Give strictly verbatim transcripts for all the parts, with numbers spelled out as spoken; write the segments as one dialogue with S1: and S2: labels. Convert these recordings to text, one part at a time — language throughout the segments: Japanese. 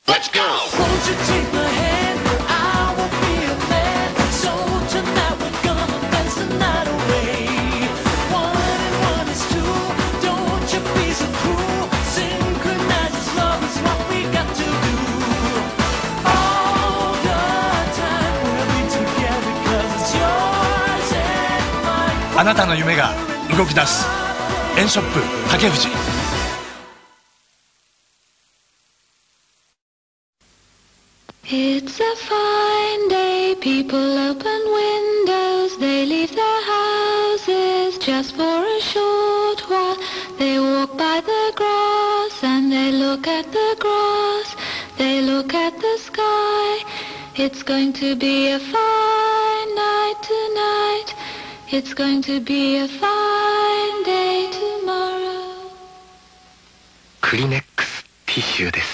S1: Let's go! Won't you take my hand? I will be a man. So tonight we're gonna dance the night away. One and one is two. Don't you be so cruel. Synchronize this love is what we got to do. All the time we'll be together 'cause it's yours and mine.
S2: あなたの夢が動き出す。エンショップ竹藤。
S3: It's a fine day, people open windows, they leave their houses just for a short while. They walk by the grass and they look at the grass, they look at the sky. It's going to be a fine night tonight, it's going to be a fine day tomorrow.
S4: クリネックスティッシュです。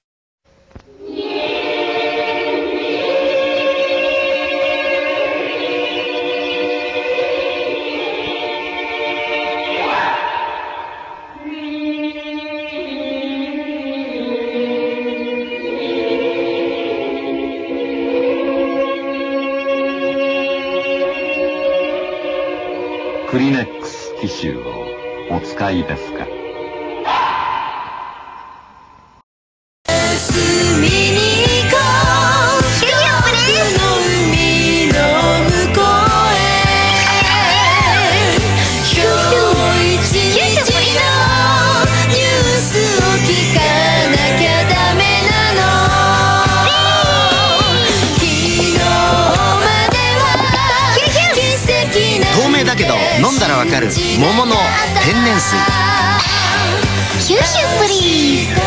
S5: クリネックスティッシュをお使いですか？
S4: 透明だけど飲んだらわかる桃の天然水。
S3: ヒューヒュープリーズ。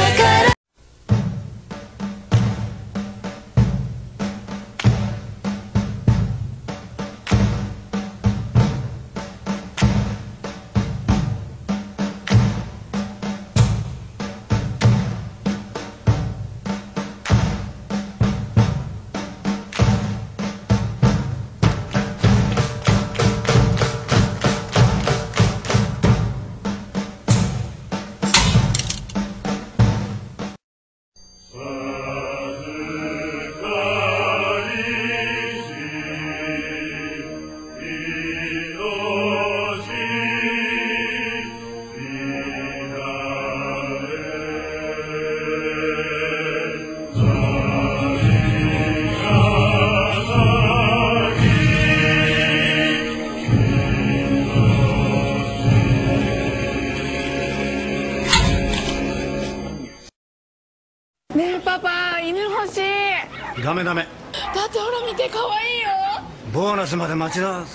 S6: ねえパパ、犬欲しい。
S2: ダメダメ。
S6: だってほら見て、可愛いよ。
S2: ボーナスまで待ちだ。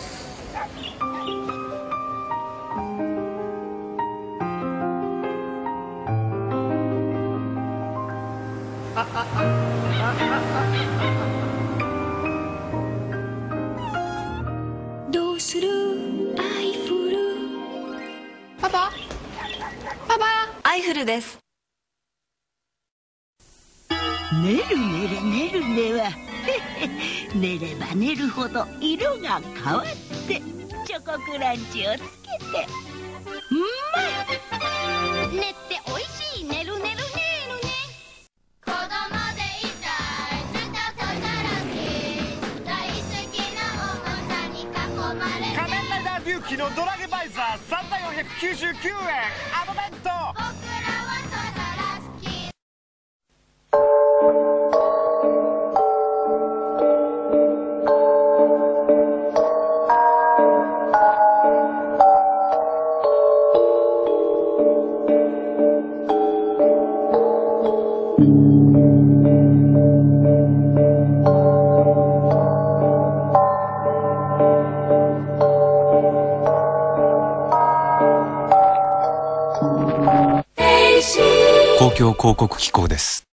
S3: どうするアイフル。
S6: パパパパ、
S7: アイフルです。
S8: 寝る寝る寝る寝は寝れば寝るほど色が変わってチョコクランチをつけてうまい。
S3: 寝っておいしい。寝る寝る寝るね。子供でいたい。ずっとそさらし。大好きなおもちゃに囲まれて。
S9: 仮面ライダー龍騎のドラゲバイザーさんまんよんひゃくきゅうじゅうきゅうえんアドベント。
S3: 僕らはそさら好き。
S2: 公共広告機構です。